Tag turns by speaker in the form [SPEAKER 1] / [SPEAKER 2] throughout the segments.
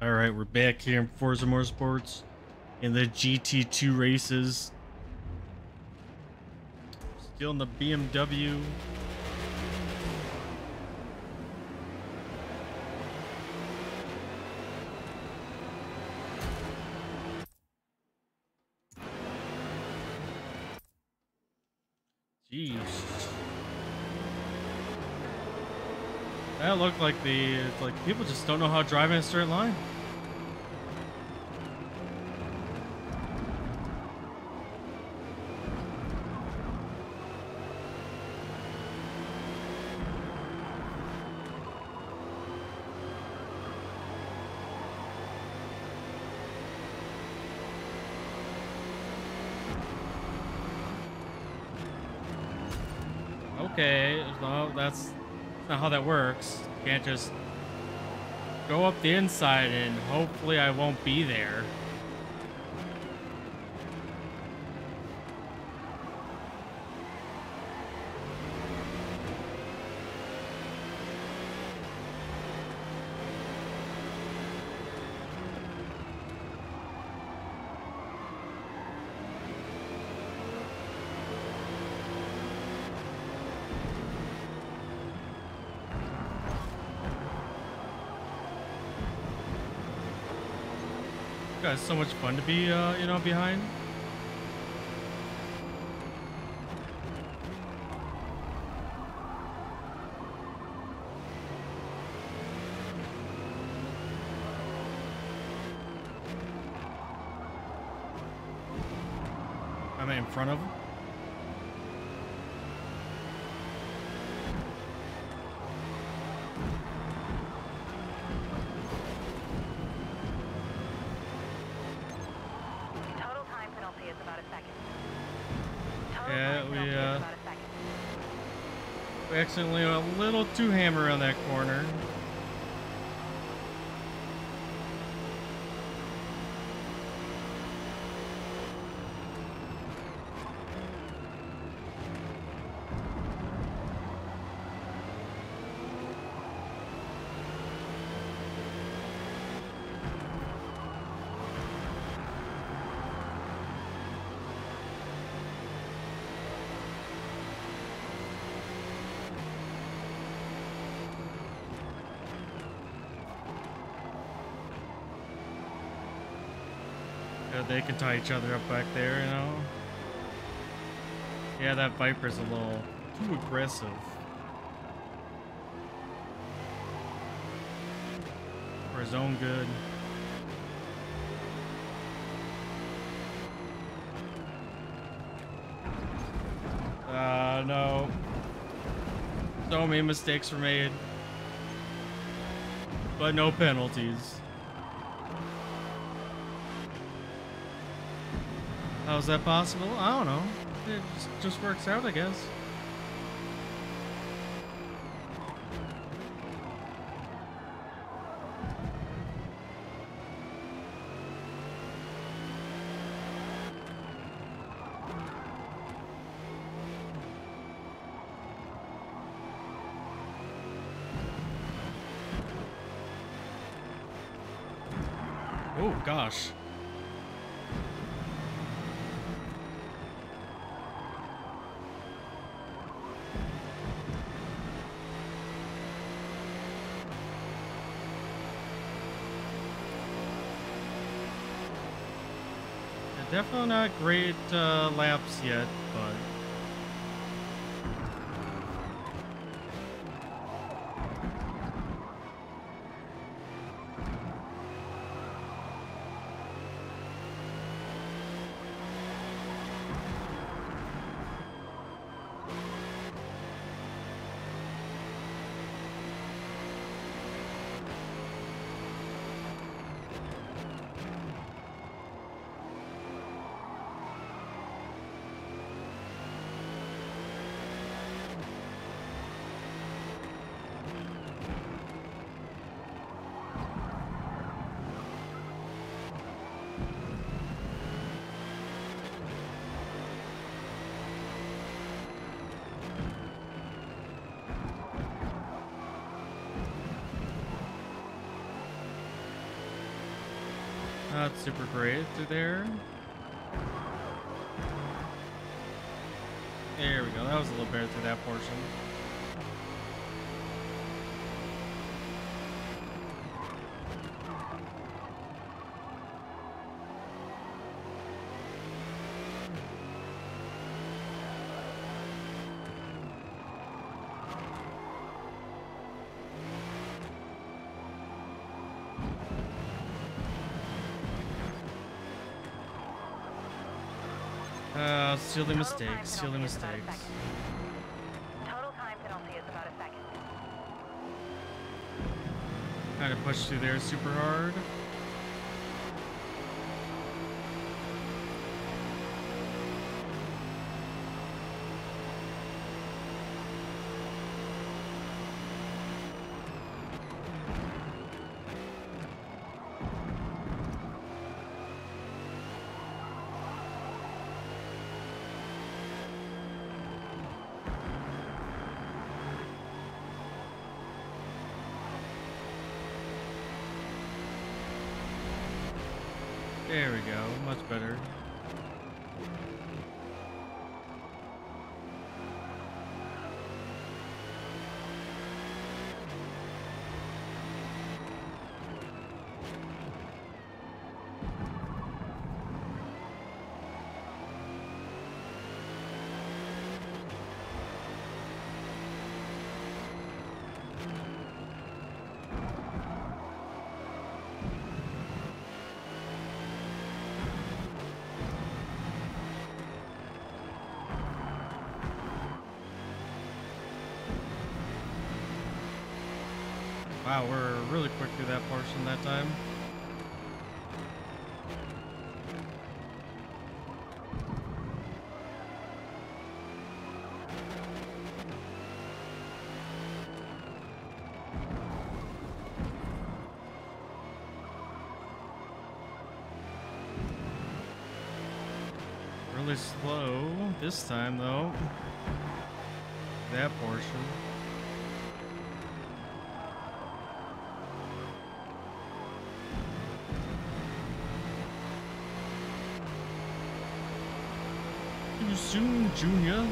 [SPEAKER 1] All right, we're back here in Forza Motorsports in the GT2 races. Still in the BMW. Jeez. That looked like it's like people just don't know how to drive in a straight line. Okay, no, that's not how that works. You can't just go up the inside and hopefully I won't be there. Guys, so much fun to be, behind. I'm in front of him. We accidentally went a little too hammer on that corner. They can tie each other up back there, you know? Yeah, that Viper's a little too aggressive. For his own good. No. So many mistakes were made. But no penalties. How is that possible? I don't know. It just works out, I guess. Oh, gosh. Definitely not great laps yet, but Not super great through there. There we go. That was a little better through that portion. Silly mistakes, silly mistakes.
[SPEAKER 2] Total time penalty is about a second.
[SPEAKER 1] Kind of pushed through there super hard. There we go, much better. Wow, we're really quick through that portion that time. Really slow this time though. That portion. Too soon, Junior.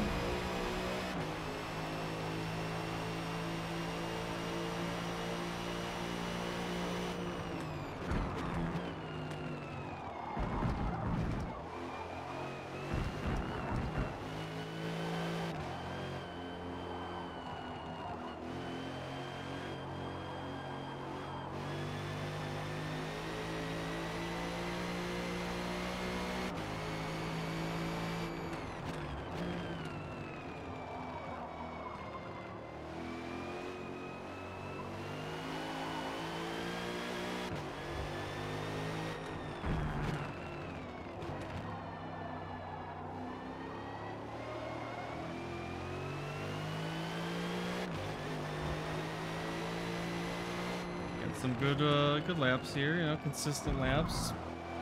[SPEAKER 1] Some good laps here, you know, consistent laps.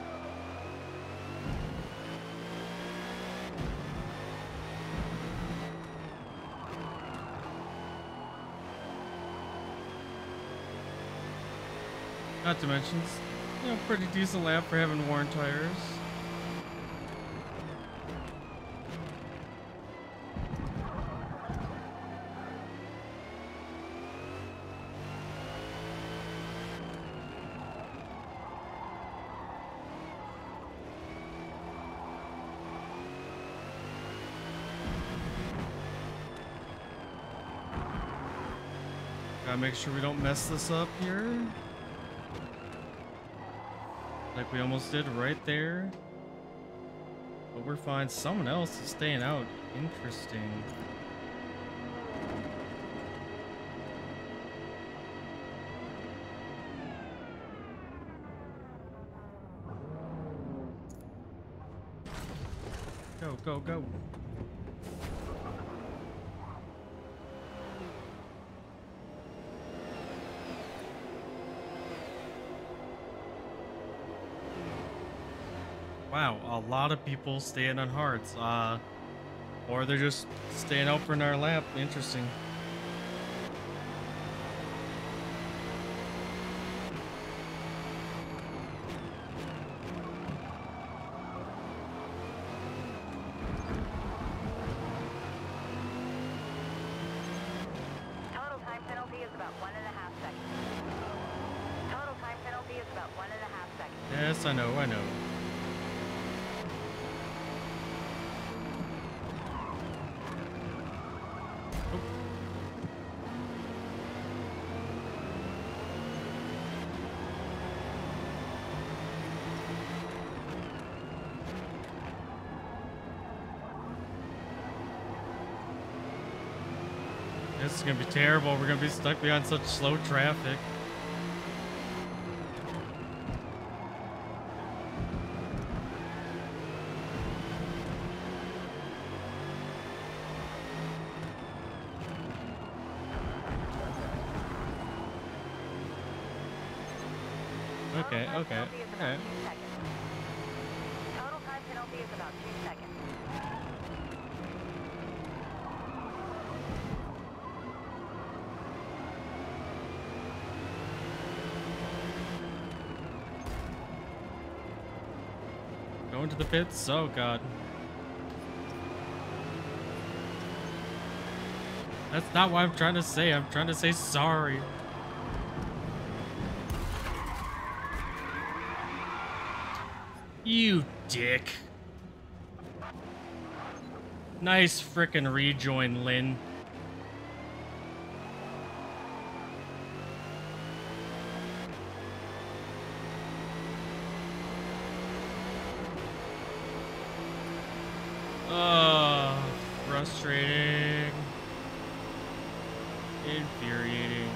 [SPEAKER 1] Not to mention, you know, pretty decent lap for having worn tires. Gotta make sure we don't mess this up here. Like we almost did right there. But we're fine. Someone else is staying out. Interesting. Go, go, go. Wow, a lot of people staying on hards, or they're just staying out for another lap. Interesting. Yes, I know, I know. This is gonna be terrible. We're gonna be stuck behind such slow traffic. Okay, okay, okay.
[SPEAKER 2] Total time penalty is about 2 seconds.
[SPEAKER 1] Going to the pits? Oh god. That's not what I'm trying to say. I'm trying to say sorry. You dick. Nice frickin' rejoin, Lynn. Frustrating. Infuriating.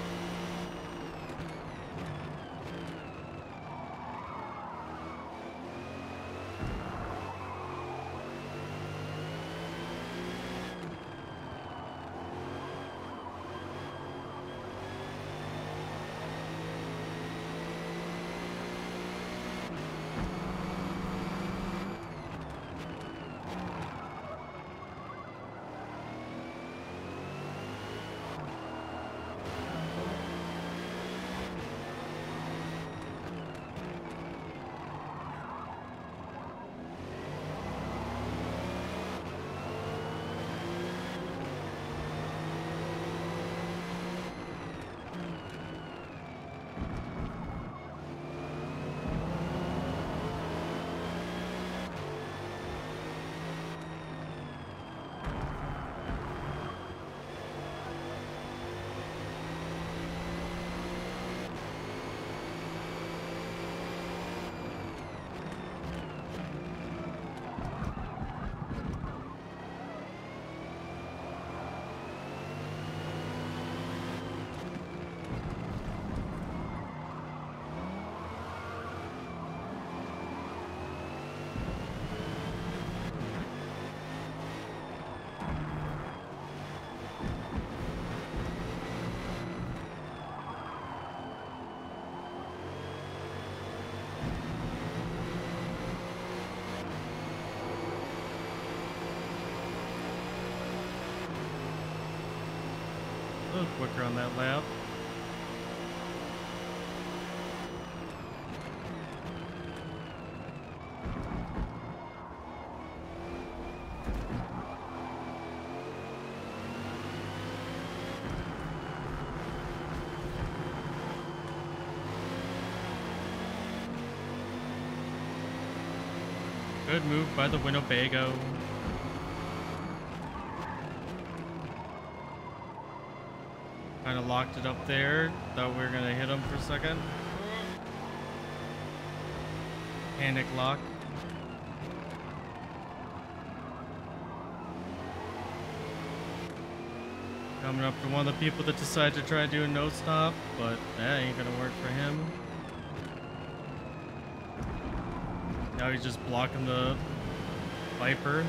[SPEAKER 1] A little quicker on that lap. Good move by the Winnebago. Kind of locked it up there. Thought we were gonna hit him for a second. Panic lock. Coming up to one of the people that decided to try to do a no stop, but that ain't gonna work for him. Now he's just blocking the Viper.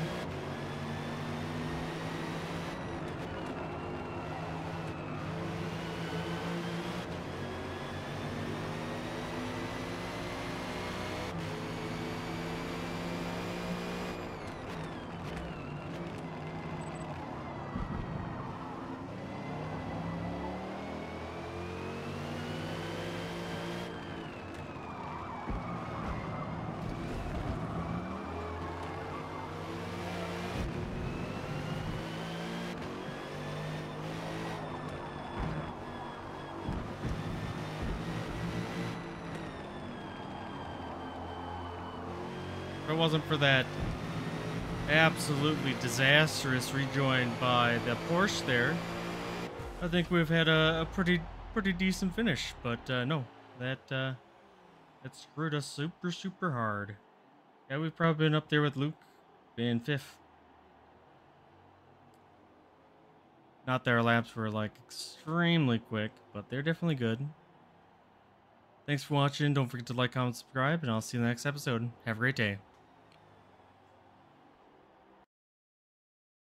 [SPEAKER 1] it wasn't for that absolutely disastrous rejoin by the Porsche there, I think we've had a pretty decent finish. But no, that screwed us super hard. Yeah, we've probably been up there with Luke in 5th. Not that our laps were like extremely quick, but they're definitely good. Thanks for watching. Don't forget to like, comment, subscribe, and I'll see you in the next episode. Have a great day.